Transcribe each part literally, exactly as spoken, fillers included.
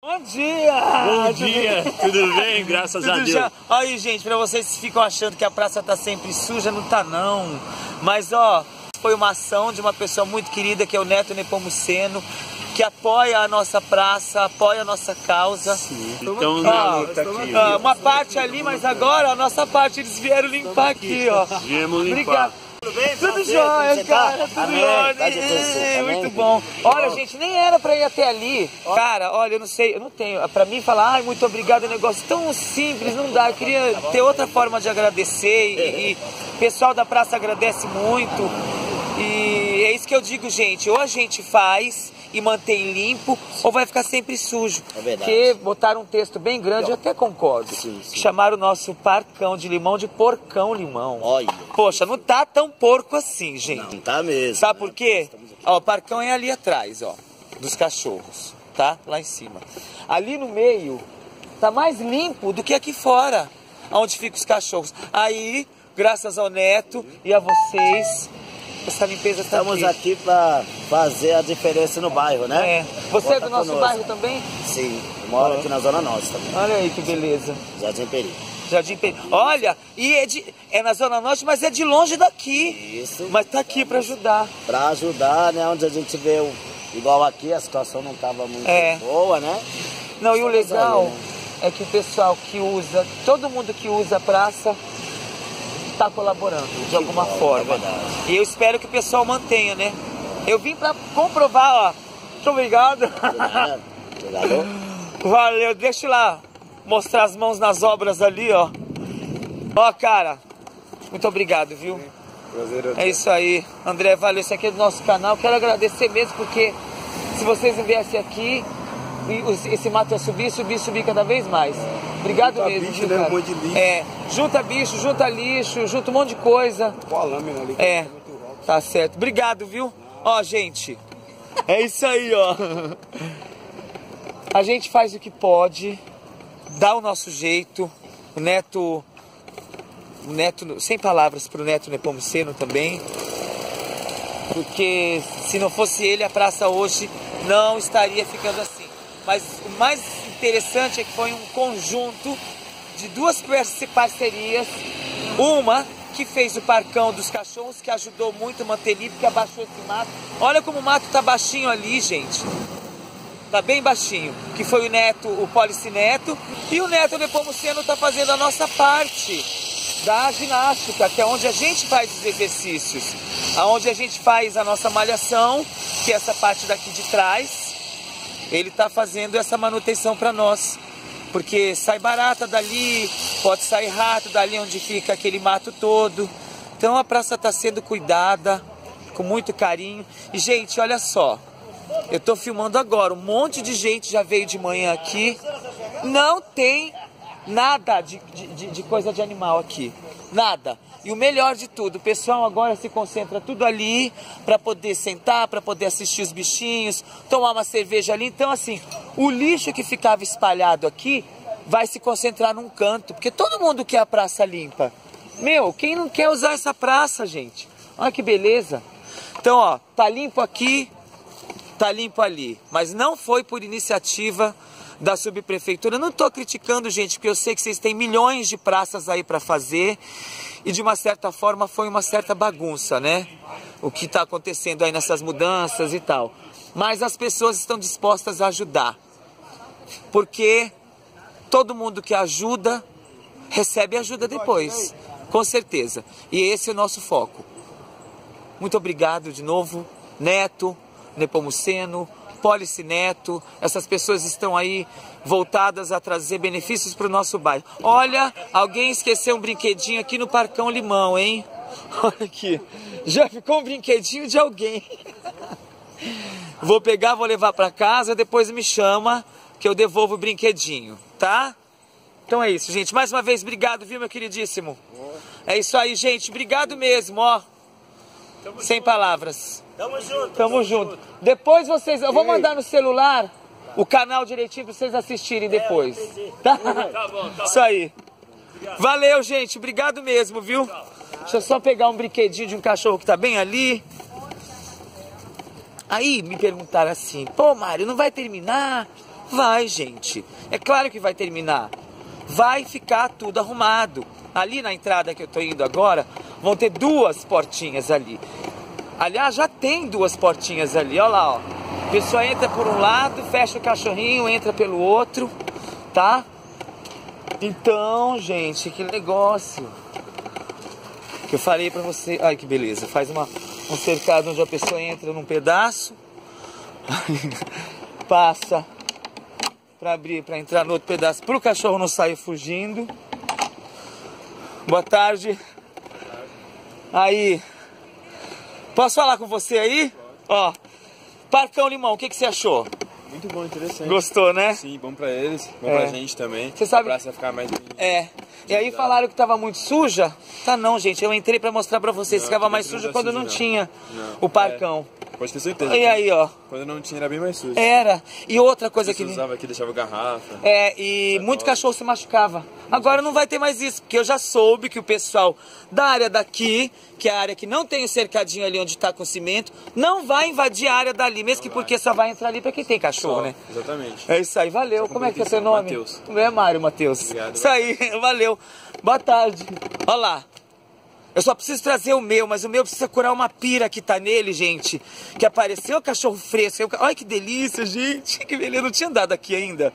Bom dia! Bom dia! Tudo bem? Graças Tudo a Deus. Já... Olha aí, gente, pra vocês que ficam achando que a praça tá sempre suja, não tá não. Mas, ó, foi uma ação de uma pessoa muito querida, que é o Neto Nepomuceno, que apoia a nossa praça, apoia a nossa causa. Sim. Então, na luta aqui. Ó, uma parte ali, mas agora a nossa parte eles vieram limpar aqui, ó. Viemos limpar. Obrigado. Tudo bem? Tudo jóia, cara, tudo jóia. Muito bom. Olha, gente, nem era pra ir até ali. Cara, olha, eu não sei, eu não tenho. Pra mim falar, ai, muito obrigado, é um negócio tão simples, não dá. Eu queria ter outra forma de agradecer e, e o pessoal da praça agradece muito. E é isso que eu digo, gente, ou a gente faz e mantém limpo, ou vai ficar sempre sujo. É verdade. Porque botaram um texto bem grande, eu até concordo. Sim, sim. Chamaram o nosso parcão de limão de porcão limão. Olha. Poxa, não tá tão porco assim, gente. Não tá mesmo. Sabe por quê? Ó, o parcão é ali atrás, ó, dos cachorros, tá? Lá em cima. Ali no meio, tá mais limpo do que aqui fora, onde ficam os cachorros. Aí, graças ao Neto e a vocês, essa limpeza tá Estamos aqui para fazer a diferença no bairro, né? É. Você é do Conta nosso conosco. bairro também? Sim, eu moro aqui na Zona Norte também. Olha aí que beleza. Jardim Peri. Jardim Peri. Olha, e é, de, é na Zona Norte, mas é de longe daqui. Isso. Mas tá aqui para ajudar. Para ajudar, né? Onde a gente vê, o, igual aqui, a situação não estava muito É. boa, né? Não, e o Estamos legal aí, né? é que o pessoal que usa, todo mundo que usa a praça está colaborando de alguma bom, forma. é verdade. E eu espero que o pessoal mantenha, né? Eu vim para comprovar, ó. Muito obrigado. Obrigado. Obrigado. Valeu, deixa eu lá mostrar as mãos nas obras ali, ó. Ó, cara, muito obrigado, viu? Prazer, É isso aí. André, valeu. Esse aqui é do nosso canal. Quero agradecer mesmo, porque se vocês não viessem aqui, esse mato ia subir, subir, subir cada vez mais. Obrigado Junta mesmo, bicho, viu, né? cara? Um monte de lixo. É, junta bicho, junta lixo, junta um monte de coisa. Qual a lâmina ali? É, tá certo. Obrigado, viu? Ó, gente, é isso aí, ó. A gente faz o que pode, dá o nosso jeito. O Neto, o Neto, sem palavras pro Neto Nepomuceno também. Porque se não fosse ele, a praça hoje não estaria ficando assim. Mas o mais interessante é que foi um conjunto de duas parcerias. Uma que fez o parcão dos cachorros, que ajudou muito a manter limpo, que abaixou esse mato. Olha como o mato tá baixinho ali, gente. Tá bem baixinho. Que foi o Neto, o Policineto. E o Neto Nepomuceno tá fazendo a nossa parte da ginástica, que é onde a gente faz os exercícios. Onde a gente faz a nossa malhação, que é essa parte daqui de trás. Ele tá fazendo essa manutenção para nós. Porque sai barata dali, pode sair rato dali onde fica aquele mato todo. Então a praça está sendo cuidada, com muito carinho. E, gente, olha só, eu estou filmando agora, um monte de gente já veio de manhã aqui. Não tem nada de, de, de coisa de animal aqui, nada. E o melhor de tudo, o pessoal agora se concentra tudo ali para poder sentar, para poder assistir os bichinhos, tomar uma cerveja ali. Então, assim, o lixo que ficava espalhado aqui vai se concentrar num canto, porque todo mundo quer a praça limpa. Meu, quem não quer usar essa praça, gente? Olha que beleza. Então, ó, tá limpo aqui, tá limpo ali, mas não foi por iniciativa da subprefeitura. Eu não tô criticando, gente, porque eu sei que vocês têm milhões de praças aí para fazer. E de uma certa forma foi uma certa bagunça, né? O que está acontecendo aí nessas mudanças e tal. Mas as pessoas estão dispostas a ajudar. Porque todo mundo que ajuda, recebe ajuda depois. Com certeza. E esse é o nosso foco. Muito obrigado de novo, Neto, Nepomuceno, Policineto. Essas pessoas estão aí voltadas a trazer benefícios para o nosso bairro. Olha, alguém esqueceu um brinquedinho aqui no Parcão Limão, hein? Olha aqui, já ficou um brinquedinho de alguém. Vou pegar, vou levar para casa, depois me chama que eu devolvo o brinquedinho, tá? Então é isso, gente. Mais uma vez, obrigado, viu, meu queridíssimo? É isso aí, gente. Obrigado mesmo, ó. Sem palavras. Tamo junto. Tamo junto. Depois vocês... Eu vou mandar no celular o canal direitinho pra vocês assistirem depois. Tá? Tá bom, tá. Isso aí. Valeu, gente. Obrigado mesmo, viu? Deixa eu só pegar um brinquedinho de um cachorro que tá bem ali. Aí me perguntaram assim, pô, Mário, não vai terminar? Vai, gente. É claro que vai terminar. Vai ficar tudo arrumado. Ali na entrada que eu tô indo agora, vão ter duas portinhas ali. Aliás, já tem duas portinhas ali, olha lá, ó. A pessoa entra por um lado, fecha o cachorrinho, entra pelo outro, tá? Então, gente, que negócio. Que eu falei pra você. Ai, que beleza. Faz uma, um cercado onde a pessoa entra num pedaço. Passa pra abrir, pra entrar no outro pedaço, pro cachorro não sair fugindo. Boa tarde. Aí. Posso falar com você aí? Ó. Parcão Limão, o que, que você achou? Muito bom, interessante. Gostou, né? Sim, bom pra eles, bom É. pra gente também. Você sabe- A praça ficar mais... É. E aí falaram que tava muito suja? Tá não, gente. Eu entrei pra mostrar pra vocês. Não, Ficava aqui mais dentro suja não tá quando sujo, não não. tinha Não. o parcão. Pode ter certeza. E aí, ó. Quando não tinha era bem mais sujo. Era. E outra coisa Você que... usava aqui, deixava garrafa. É, e muito cachorro se machucava. Agora não vai ter mais isso, porque eu já soube que o pessoal da área daqui, que é a área que não tem o cercadinho ali onde tá com cimento, não vai invadir a área dali, mesmo que porque só vai entrar ali pra quem tem cachorro, Só, né? Exatamente. É isso aí, valeu. Só Como é que é completar seu isso, nome? Matheus. Não é Mário, Matheus. Obrigado. Isso aí, valeu. Boa tarde. Olha lá. Eu só preciso trazer o meu, mas o meu precisa curar uma pira que tá nele, gente. Que apareceu o cachorro fresco. Eu... Ai, que delícia, gente. Que beleza. Eu não tinha andado aqui ainda.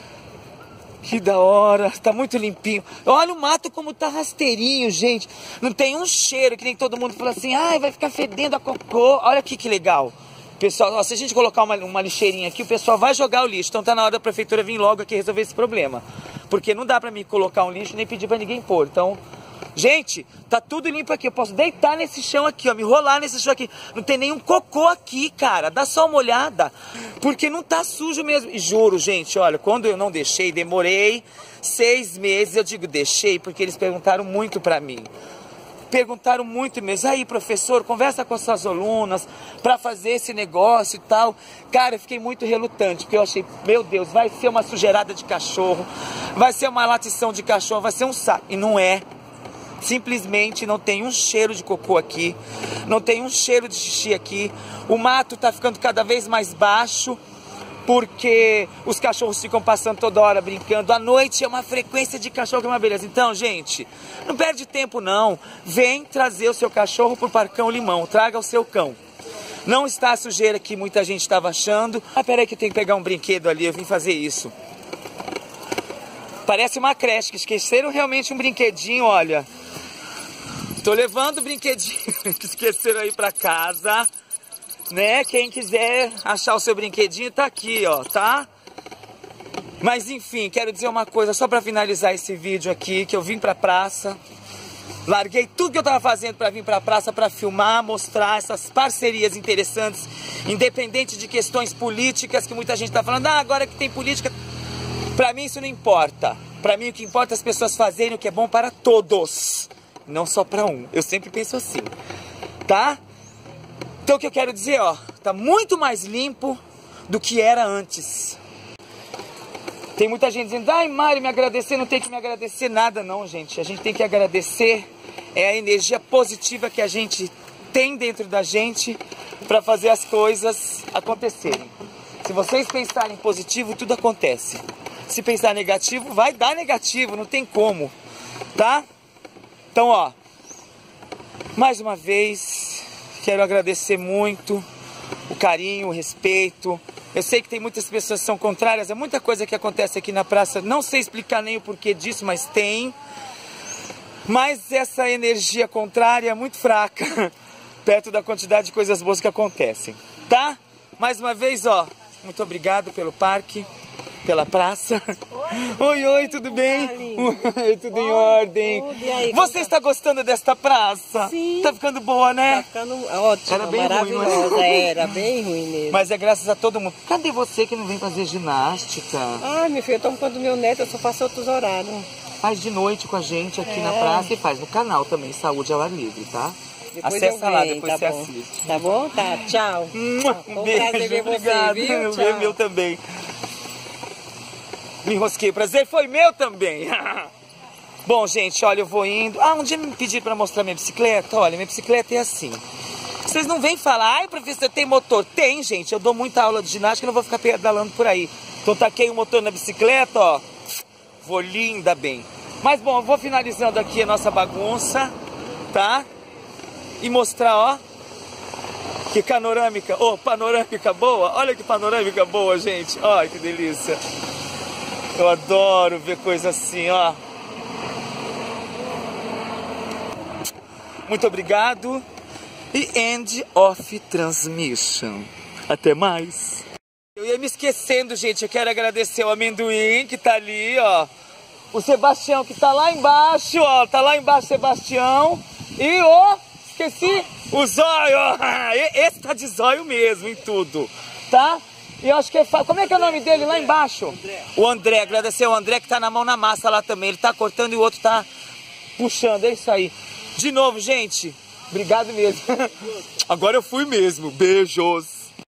Que da hora. Tá muito limpinho. Olha o mato como tá rasteirinho, gente. Não tem um cheiro que nem todo mundo fala assim. Ai, vai ficar fedendo a cocô. Olha aqui que legal. Pessoal, ó, se a gente colocar uma, uma lixeirinha aqui, o pessoal vai jogar o lixo. Então tá na hora da prefeitura vir logo aqui resolver esse problema. Porque não dá pra mim colocar um lixo nem pedir pra ninguém pôr. Então... Gente, tá tudo limpo aqui. Eu posso deitar nesse chão aqui, ó, me rolar nesse chão aqui. Não tem nenhum cocô aqui, cara. Dá só uma olhada. Porque não tá sujo mesmo. E juro, gente, olha, quando eu não deixei, demorei seis meses. Eu digo deixei porque eles perguntaram muito pra mim. Perguntaram muito mesmo. Aí, professor, conversa com as suas alunas pra fazer esse negócio e tal. Cara, eu fiquei muito relutante, porque eu achei, meu Deus, vai ser uma sujeirada de cachorro. Vai ser uma latição de cachorro, vai ser um saco. E não é. Simplesmente não tem um cheiro de cocô aqui, não tem um cheiro de xixi aqui. O mato tá ficando cada vez mais baixo, porque os cachorros ficam passando toda hora brincando. À noite é uma frequência de cachorro que é uma beleza. Então, gente, não perde tempo não. Vem trazer o seu cachorro pro Parcão Limão, traga o seu cão. Não está a sujeira que muita gente estava achando. Ah, peraí que eu tenho que pegar um brinquedo ali, eu vim fazer isso. Parece uma creche, que esqueceram realmente um brinquedinho, olha. Tô levando o brinquedinho que esqueceram aí pra casa, né? Quem quiser achar o seu brinquedinho tá aqui, ó, tá? Mas enfim, quero dizer uma coisa só pra finalizar esse vídeo aqui, que eu vim pra praça. Larguei tudo que eu tava fazendo pra vir pra praça pra filmar, mostrar essas parcerias interessantes, independente de questões políticas, que muita gente tá falando, ah, agora que tem política... Pra mim isso não importa. Pra mim o que importa é as pessoas fazerem o que é bom para todos. Não só pra um. Eu sempre penso assim. Tá? Então o que eu quero dizer, ó. Tá muito mais limpo do que era antes. Tem muita gente dizendo, ai Mário, me agradecer. Não tem que me agradecer nada não, gente. A gente tem que agradecer. É a energia positiva que a gente tem dentro da gente pra fazer as coisas acontecerem. Se vocês pensarem positivo, tudo acontece. Se pensar negativo, vai dar negativo, não tem como, tá? Então, ó, mais uma vez, quero agradecer muito o carinho, o respeito. Eu sei que tem muitas pessoas que são contrárias a muita coisa que acontece aqui na praça. Não sei explicar nem o porquê disso, mas tem. Mas essa energia contrária é muito fraca, perto da quantidade de coisas boas que acontecem, tá? Mais uma vez, ó, muito obrigado pelo parque. Pela praça. Oi, oi, oi, tudo bem? Oi, tudo em ordem. Tudo, e aí, Você como está gostando desta praça? Sim. Tá ficando boa, né? Tá ficando ótima, Era bem ruim, maravilhosa. mas- Era bem ruim mesmo. Mas é graças a todo mundo. Cadê você que não vem fazer ginástica? Ai, meu filho, eu tomo conta do meu neto, eu só faço outros horários. Faz de noite com a gente aqui É. na praça e faz no canal também, Saúde ao Ar Livre, tá? Depois Acessa eu lá, venho, depois tá você bom. assiste. Tá bom? Tá, tchau. Um Foi um prazer ver você, obrigado. viu? O Tchau. meu também. Me enrosquei, prazer foi meu também. Bom, gente, olha, eu vou indo. Ah, um dia me pediram pra mostrar minha bicicleta. Olha, minha bicicleta é assim. Vocês não vêm falar, ai, professor, tem motor? Tem, gente. Eu dou muita aula de ginástica e não vou ficar pedalando por aí. Então taquei o motor na bicicleta, ó. Vou linda bem. Mas bom, eu vou finalizando aqui a nossa bagunça, tá? E mostrar, ó. Que panorâmica, oh, panorâmica boa. Olha que panorâmica boa, gente. Olha que delícia. Eu adoro ver coisa assim, ó. Muito obrigado. E end of transmission. Até mais. Eu ia me esquecendo, gente. Eu quero agradecer o Amendoim, que tá ali, ó. O Sebastião, que tá lá embaixo, ó. Tá lá embaixo, Sebastião. E o... Esqueci. O Zóio. Esse tá de zóio mesmo em tudo. Tá? E eu acho que... Como é que é o nome dele lá embaixo? André. O André. Agradecer ao André, que tá na mão na massa lá também. Ele tá cortando e o outro tá puxando. É isso aí. De novo, gente. Obrigado mesmo. Agora eu fui mesmo. Beijos.